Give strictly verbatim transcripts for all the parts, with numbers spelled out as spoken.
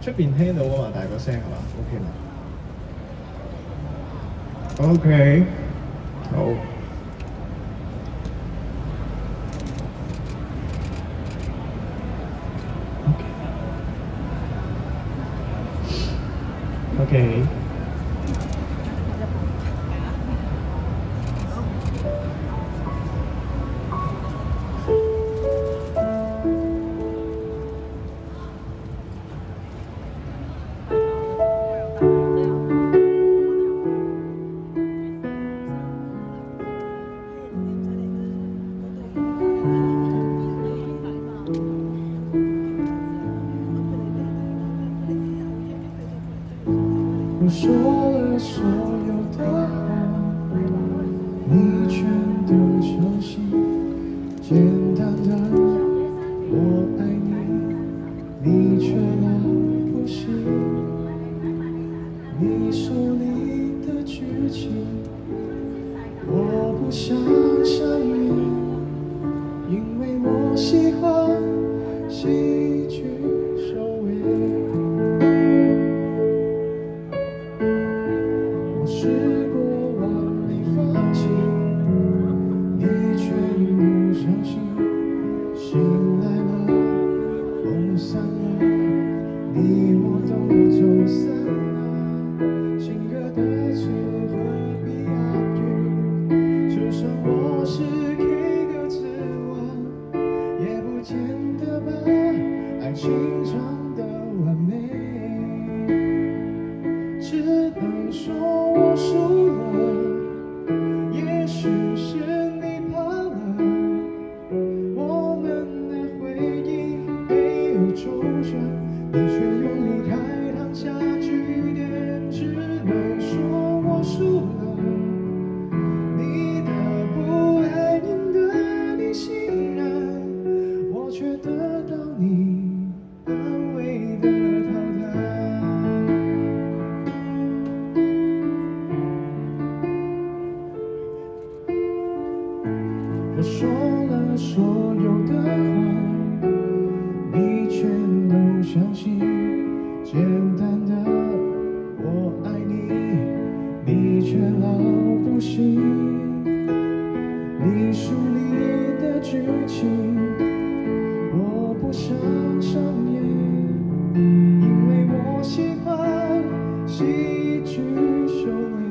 出邊聽到啊嘛，大個聲係嘛 ？OK 啦。OK， 好。OK。我说了所有的话，你全都相信。简单的我爱你，你却老不信。你书里的剧情，我不想上演，因为我喜欢喜剧收尾。试过完美放弃，你全不相信。醒来了，风散了，你我都走散了。情歌的词何必押韵？就算我是 K 歌之王，也不见得把爱情唱得完美。只能说我输了，也许是你怕了，我们的回忆没有周转，你却用离开烫下句点。只能说我输了，你的不安赢得你信任，我却得到你安慰的淘汰。我说了所有的话，你全都相信。简单的我爱你，你却老不信。你书里的剧情，我不想上演，因为我喜欢喜剧收尾。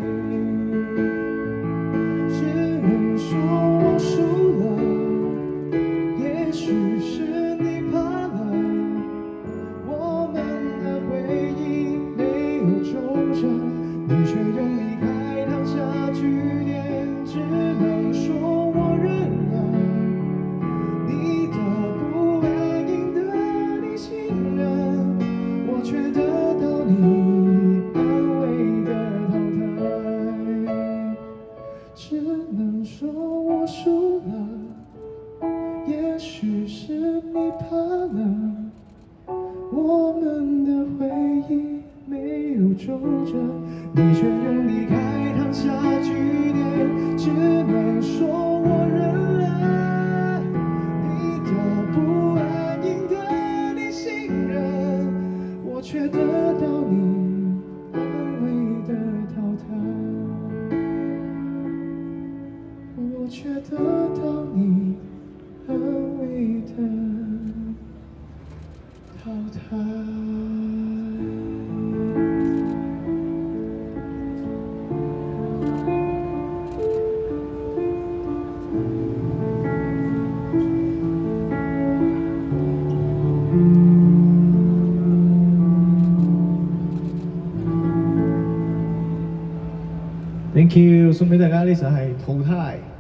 只能说我输了，也许是你怕了，我们的回忆没有周转，你却用离开烫下句点。只能说我认了，你的不安赢得你信任，我却得到你安慰的淘汰。只能说我输了，也许是你怕了，我们的回忆没有周转，你却用离开烫下句点。只能说我认了，你的不安赢得你信任，我却得到你安慰的淘汰。我却得到你安慰的淘汰。Thank you， 送俾大家呢首係《淘汰》。